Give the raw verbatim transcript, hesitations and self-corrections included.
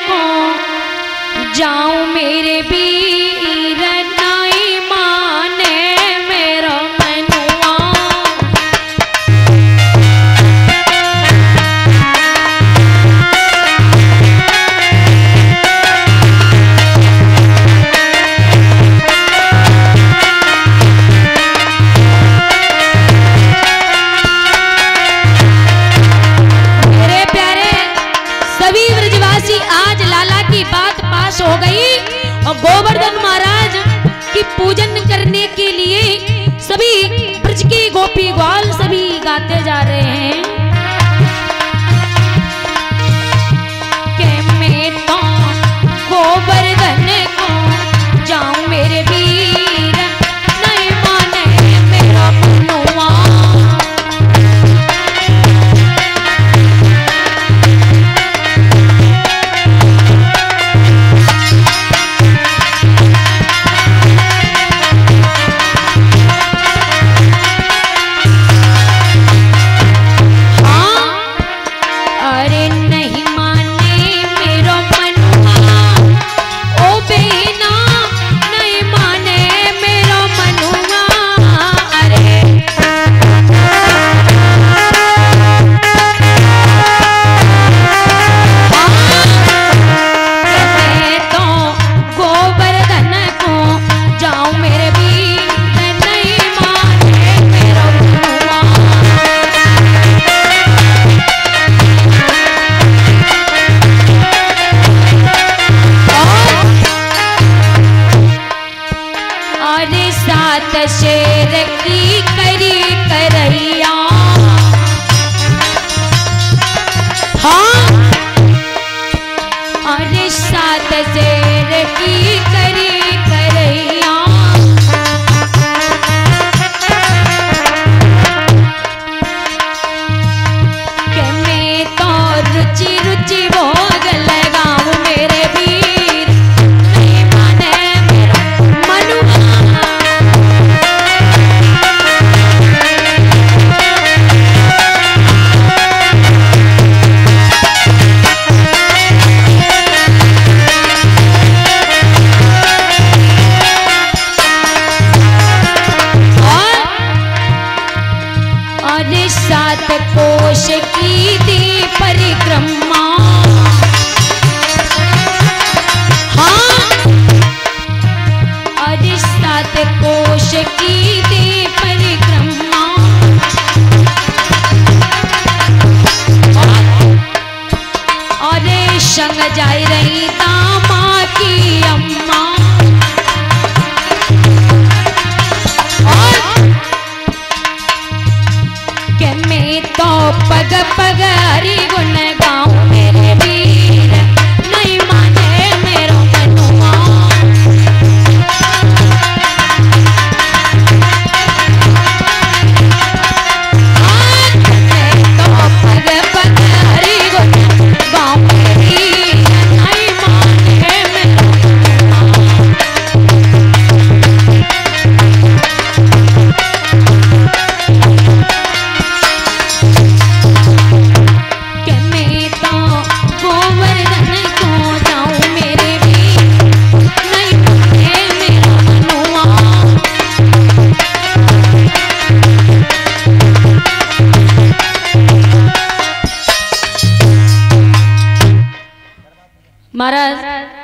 को जाऊं मेरे वीर नहीं माने मेरा मनुआ। मेरे प्यारे सभी ब्रजवासी आज लाला की बात पास हो गई और गोवर्धन महाराज की पूजन करने के लिए सभी ब्रज के गोपी ग्वाल सभी गाते जा रहे हैं कि मैं तो गोवर्धन को जाऊं मेरे वीर नहीं माने मेरा मनुआ। शेर की करी करैया हाँ अरे सात शेर की करी करैया कि मैं तो रुचि रुचि भोग लगाऊं मेरे वीर नहीं माने मेरा मनुआ। सात कोश की दी परिक्रमा हाँ अरे सात कोश की दी परिक्रमा अरे संग जाई रही दामा की अम्मा तो पग पग हरि गुण गाऊं मेरे वीर नहीं माने मेरा मनुआ। तो पग पग हरि गुण गाऊं मेरे वीर नहीं माने मेरा महाराज